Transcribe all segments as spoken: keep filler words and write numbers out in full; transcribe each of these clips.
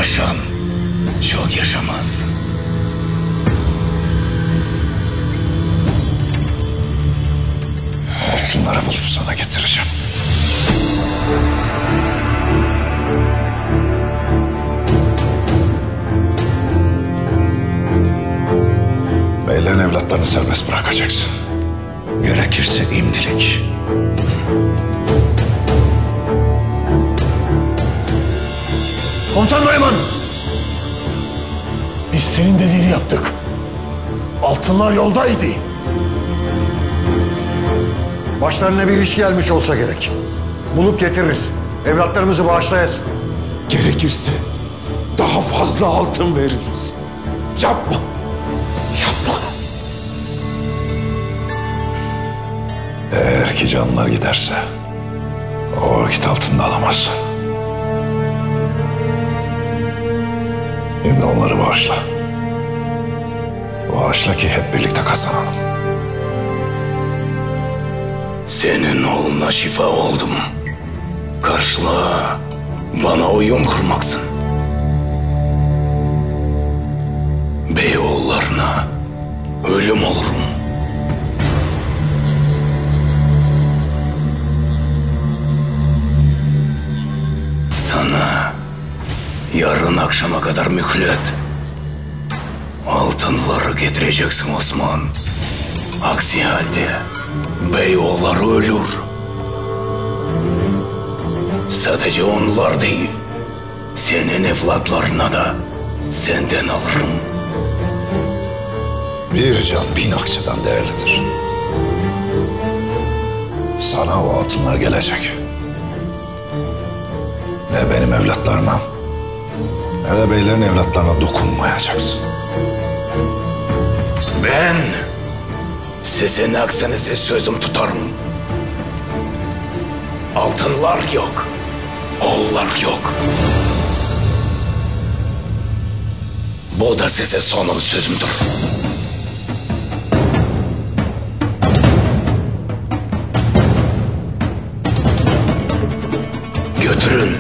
Paşam çok yaşamaz. Altınları bulup sana getireceğim. Beylerin evlatlarını serbest bırakacaksın. Gerekirse imdilik. Komutan Nayman! Biz senin dediğini yaptık. Altınlar yoldaydı. Başlarına bir iş gelmiş olsa gerek. Bulup getiririz. Evlatlarımızı bağışlayasın. Gerekirse daha fazla altın veririz. Yapma. Yapma. Eğer ki canlar giderse o vakit altında alamazsın. Şimdi onları bağışla. Bağışla ki hep birlikte kazanalım. Senin oğluna şifa oldum. Karşılığa bana oyun kurmaksın. Beyoğullarına ölüm olurum. Sana yarın akşama kadar mühlet. Altınları getireceksin Osman. Aksi halde Beyoğulları ölür. Sadece onlar değil, senin evlatlarına da senden alırım. Bir can bin akçeden değerlidir. Sana o altınlar gelecek. Ne benim evlatlarıma ne de beylerin evlatlarına dokunmayacaksın. Ben sizin aksinize sözüm tutarım. Altınlar yok, oğullar yok. Bu da size sonum sözümdür. Götürün.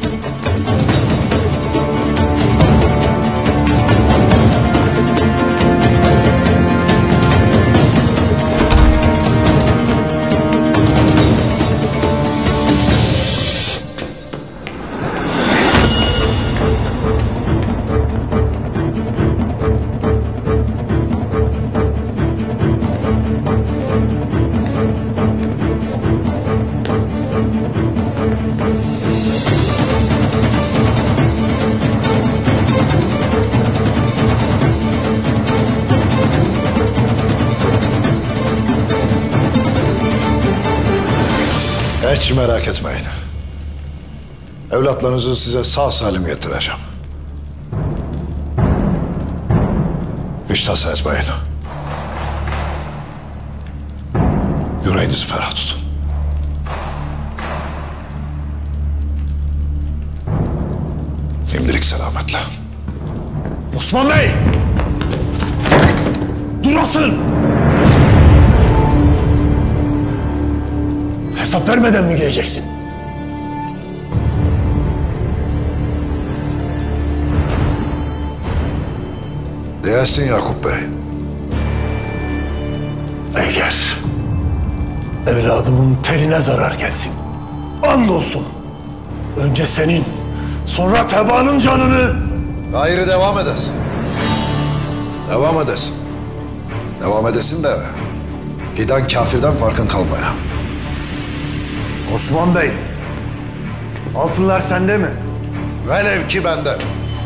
Hiç merak etmeyin. Evlatlarınızı size sağ salim getireceğim. Hiç tasa etmeyin. Yüreğinizi ferah tutun. Şimdilik selametle. Osman Bey! Durasın! Hesap vermeden mi geleceksin? Değersin Yakup Bey. Eğer evladımın terine zarar gelsin, andolsun önce senin, sonra tebaanın canını... Gayrı devam edesin. Devam edesin. Devam edesin de giden kafirden farkın kalmaya. Osman Bey, altınlar sende mi? Velev ki bende.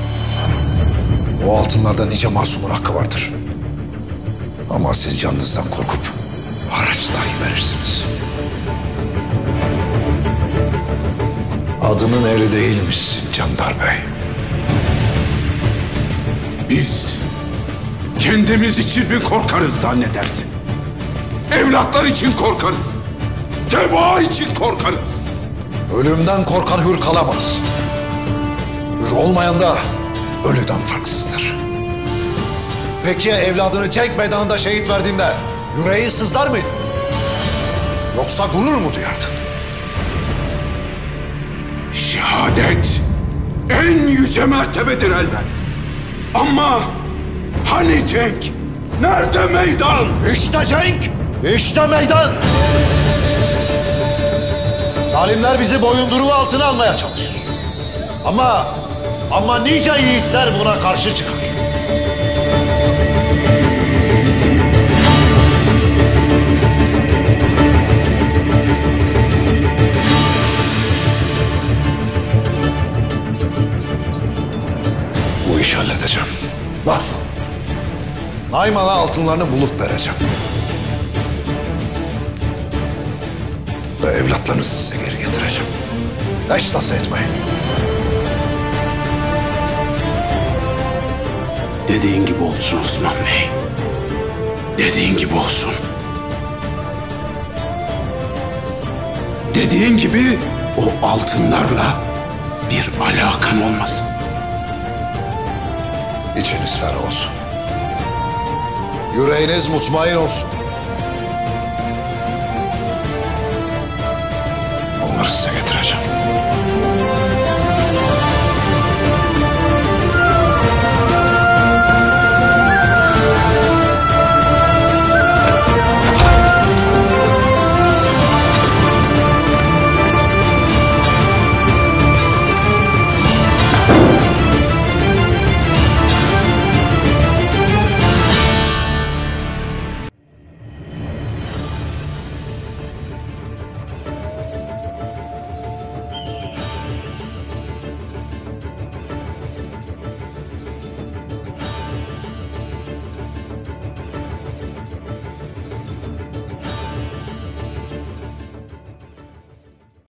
O altınlarda nice masumun hakkı vardır. Ama siz canınızdan korkup haraç dahi verirsiniz. Adının eri değilmişsin Candar Bey. Biz kendimiz için mi korkarız zannedersin? Evlatlar için korkarız. Tebaa için korkarız. Ölümden korkan hür kalamaz. Hür olmayan da ölüden farksızdır. Peki ya evladını cenk meydanında şehit verdiğinde yüreği sızlar mıydı? Yoksa gurur mu duyardın? Şehadet en yüce mertebedir elbet. Ama hani cenk? Nerede meydan? İşte cenk, işte meydan. Zalimler bizi boyunduruğu altına almaya çalışır. Ama, ama nice yiğitler buna karşı çıkar. Bu işi halledeceğim. Nasıl? Nayman'a altınlarını bulup vereceğim. Ve evlatlarınızı size geri getireceğim. Hiç tasa etmeyin. Dediğin gibi olsun Osman Bey. Dediğin gibi olsun. Dediğin gibi o altınlarla bir alakan olmasın. İçiniz ferah olsun. Yüreğiniz mutmain olsun. Onları size getireceğim.